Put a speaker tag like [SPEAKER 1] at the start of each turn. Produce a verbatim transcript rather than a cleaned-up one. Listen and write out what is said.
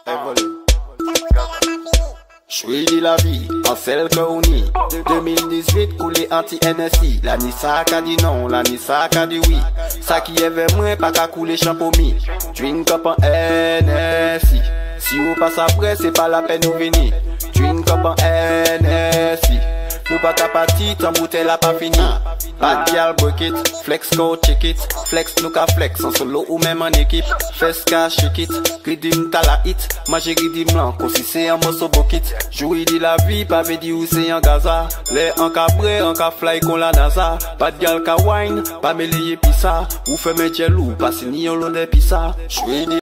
[SPEAKER 1] Chouidi la vie, en celle que on y. deux mille dix-huit, coulé anti-N S I. La Nissa a dit non, la Nissa a dit oui. Ça qui est vers moi, pas qu'à couler champomi. Drink up en N S I. Si vous passe après, c'est pas la peine de venir. Drink up en N S I. Nous pas qu'à partir, ton bouteille la pas fini. Bad girl break it, flex go check it. Flex nous ka flex, en solo ou même en équipe. Fes ka shake it, gridim ta la hit. Manger gridim blanc, si c'est un morceau bokit. Jouer de la vie, pas veut dire où c'est en Gaza. Les en cabré, en ka fly con la NASA. Bad girl ka wine, pas mêler pissa. Ou fait mes jelou, pas signer au long des pissa. Jouer